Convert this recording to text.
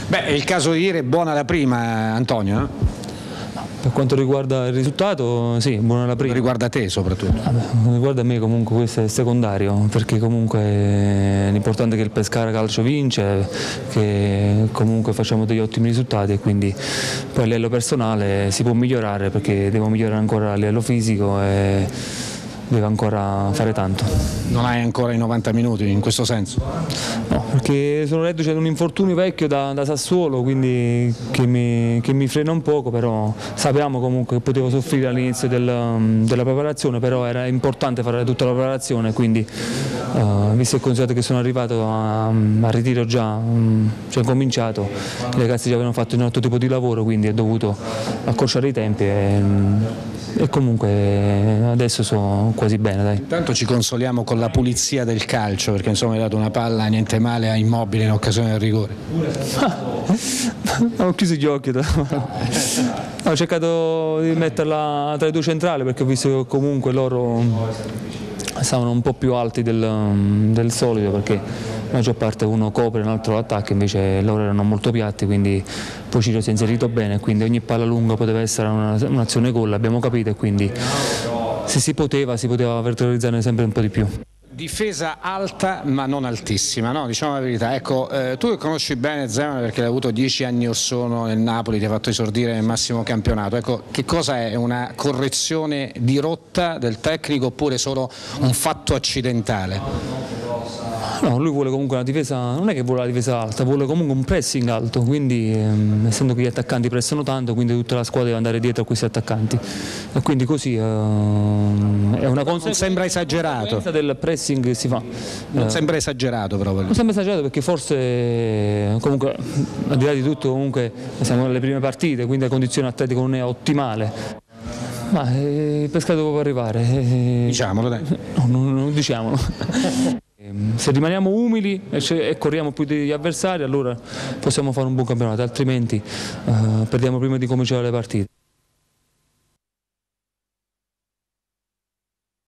Beh, è il caso di dire buona la prima, Antonio, no? Per quanto riguarda il risultato, sì, buona la prima. Riguarda te soprattutto. Riguarda me comunque questo è secondario, perché comunque l'importante è che il Pescara Calcio vince, che comunque facciamo degli ottimi risultati e quindi poi a livello personale si può migliorare, perché devo migliorare ancora a livello fisico e deve ancora fare tanto. Non hai ancora i 90 minuti in questo senso? No, perché sono reduce da un infortunio vecchio da Sassuolo, quindi che mi frena un poco, però sappiamo comunque che potevo soffrire all'inizio della preparazione, però era importante fare tutta la preparazione, quindi visto e considerato che sono arrivato a ritiro già cominciato, i ragazzi già avevano fatto un altro tipo di lavoro, quindi ho dovuto accorciare i tempi e comunque adesso sono quasi bene, dai. Intanto ci consoliamo con la pulizia del calcio, perché insomma hai dato una palla niente male a Immobile in occasione del rigore. Ho chiuso gli occhi. Ho cercato di metterla tra i due centrali, perché ho visto che comunque loro stavano un po' più alti del solito, perché la maggior parte uno copre e l'altro attacca, invece loro erano molto piatti, quindi poi Ciro si è inserito bene, quindi ogni palla lunga poteva essere un'azione gol, abbiamo capito, e quindi se si poteva verticalizzare sempre un po' di più. Difesa alta ma non altissima, no? Diciamo la verità. Ecco, tu che conosci bene Zeman perché l'hai avuto 10 anni or sono nel Napoli, ti ha fatto esordire nel massimo campionato, ecco, che cosa è? Una correzione di rotta del tecnico oppure solo un fatto accidentale? No, lui vuole comunque una difesa, non è che vuole la difesa alta, vuole comunque un pressing alto, quindi essendo che gli attaccanti pressano tanto, quindi tutta la squadra deve andare dietro a questi attaccanti e quindi così è una Non sembra esagerato del pressing che si fa. Non sembra esagerato proprio. Non sembra esagerato, perché forse comunque al di là di tutto comunque siamo alle prime partite, quindi la condizione atletica non è ottimale. Ma il Pescara può arrivare. Diciamolo, dai. No, non diciamolo. Se rimaniamo umili e corriamo più degli avversari, allora possiamo fare un buon campionato, altrimenti perdiamo prima di cominciare le partite.